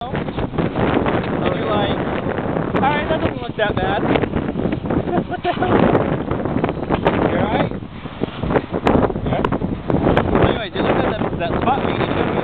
And you're like, alright, that doesn't look that bad. What the hell? You alright? Yeah. Anyway, did you look at that spot where you need to go?